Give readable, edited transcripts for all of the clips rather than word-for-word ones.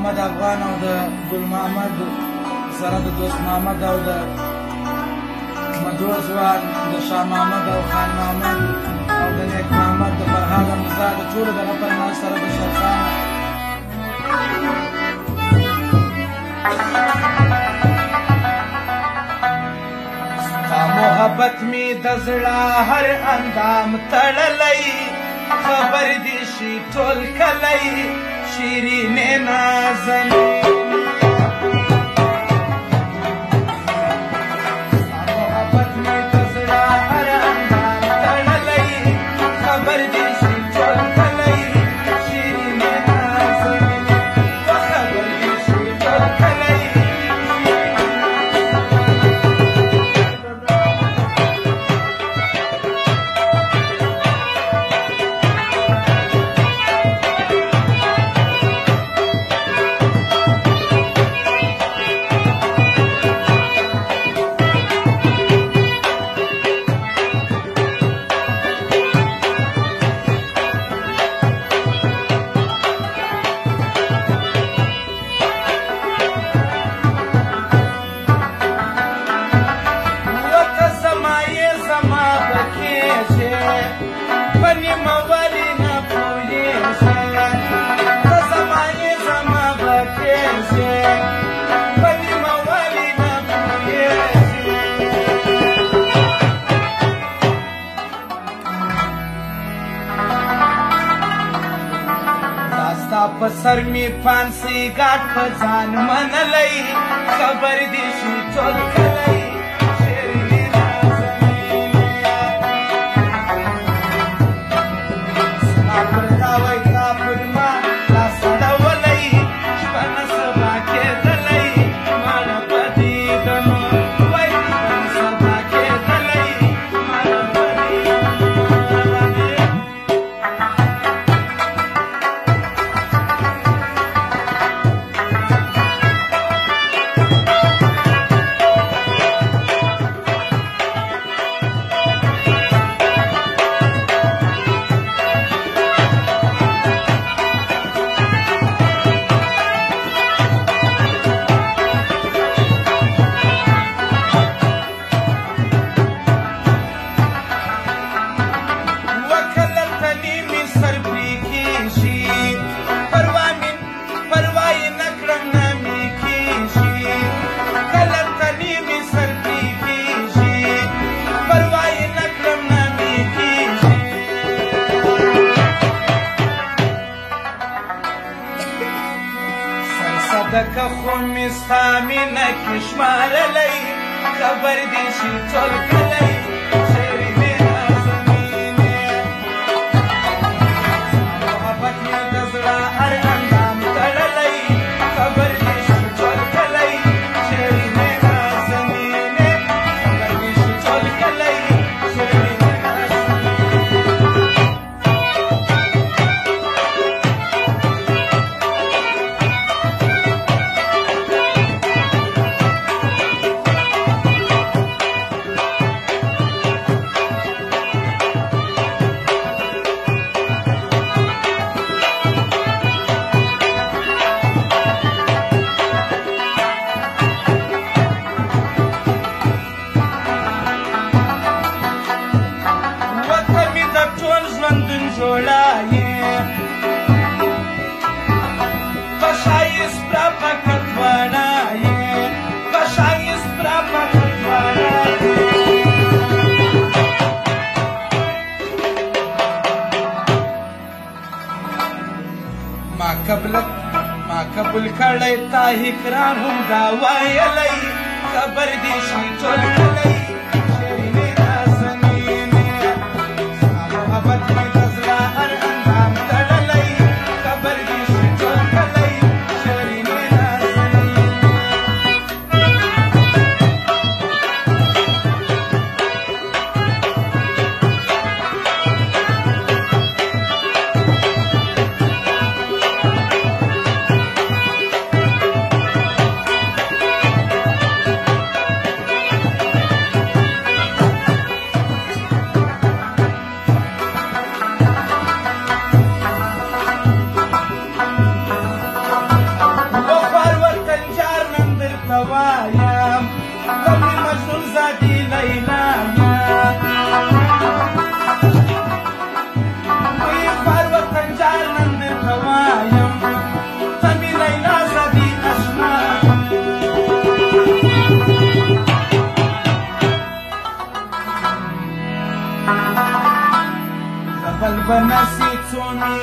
محمد افغان او د ګل محمد سره د دوست محمد او د مدعو ځوان د شاه محمد او خان محمد او د نیک محمد د فرهاد حمزه د ټولو دغه فرمایش سره د شرخان ستا محبت می د زړه هر اندام تړلی خبر دې شي ټول کلی شیرینې نازنې په سر می پانسی ګاټ په ځان منلی خبر دې شي ټول کلی شیرینې نازنې ستا پر راوی تا پر ما لاس اړولی شپه نه سبا کېدلی ماړه په دیدنو وایي شپه نه سبا کېدلی ماړه په دکه خو مې ستا مینه کې شمارلی خبر دې شي ټول کلی شیرینې نازنینې ستا محبت مې د زړه هر اندام تړلی خبر دې شي ټول کلی شیرینې نازنینې خبر دې شي ټول کلی شیرینې ما قبول کړی تا اقرار هم دا ویلی خبر دې شي ټول کلی شیرینې نازنینې ستا محبت مې د زړه هر اندام تړلی خبر دې شي ټول کلی شیرینې نازنینې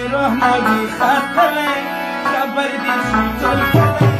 روح نه وي ختلی خبر دې شي ټول کلی